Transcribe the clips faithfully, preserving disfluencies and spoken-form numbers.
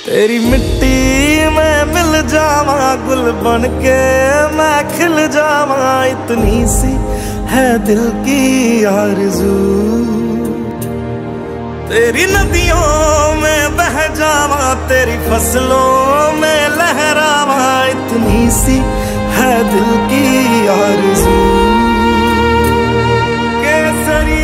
तेरी मिट्टी में मिल जावा, गुल बन के मैं खिल जावा, इतनी सी है दिल की आरज़ू। तेरी नदियों में बह जावा, तेरी फसलों में लहरावा, इतनी सी है दिल की आरज़ू। केसरी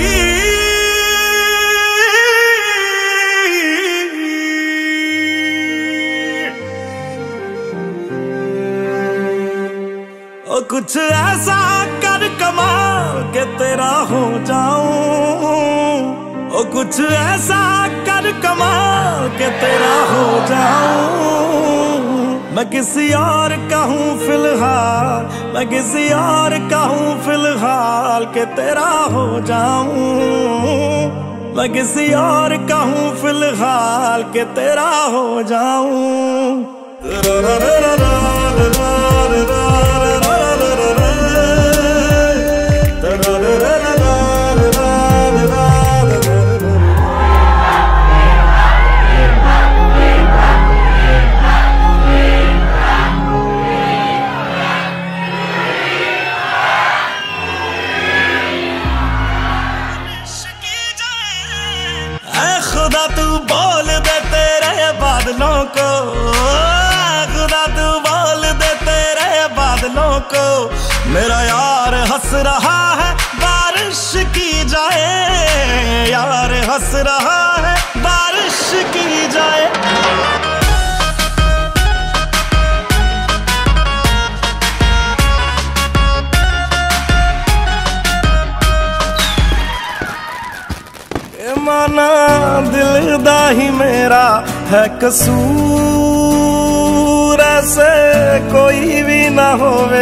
ओ कुछ ऐसा कर कमाल के तेरा हो जाऊं, ओ कुछ ऐसा कर कमाल के तेरा हो जाऊं। मैं किसी और का हूँ फिलहाल, मैं किसी और का हूँ फिलहाल के तेरा हो जाऊं। मैं किसी और का हूँ फिलहाल के तेरा हो जाऊं। खुदा तू बोल दे तेरे बादलों को, खुदा तू बोल दे तेरे बादलों को, मेरा यार हंस रहा है बारिश की जाए, यार हंस रहा है बारिश की जाए। माना दिल दा ही मेरा है कसूर, ऐसे कोई भी ना होवे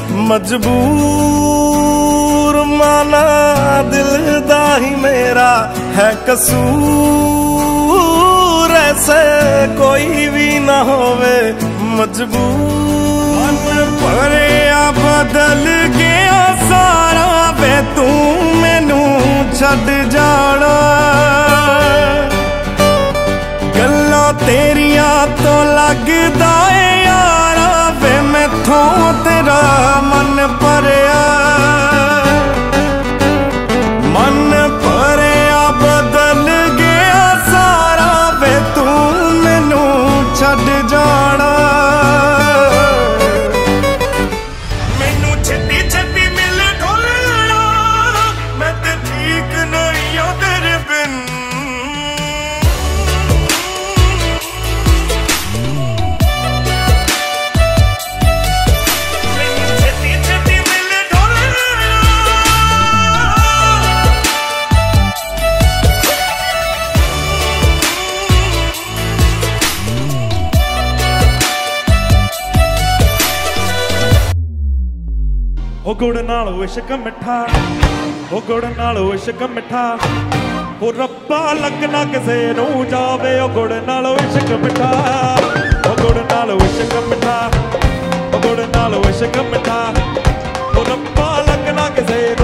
मजबूर। माना दिल दा ही मेरा है कसूर, ऐसे कोई भी ना होवे मजबूर। मन भरिया बदल गया सारा वे तू मैनू छड़ जाना, गल्लां तेरिया तो लगदा ए यारा वे मैथों तेरा मन भरिया। मन भरिया बदल गया सारा वे तू मैनू छड़ जाना। मैनू छड्डी छड्डी मिल ढोलना, मैं ते ठीक नहीं आ तेरे बिन। ओ गुड़ नाल इश्क मिठा, ओ गुड़ नाल इश्क मिठा, ओ रब्बा लगना किसे नू जावे। ओ गुड़ नाल इश्क मिठा, ओ गुड़ नाल इश्क मिठा, ओ गुड़ नाल इश्क मिठा, ओ रब्बा लगना किसे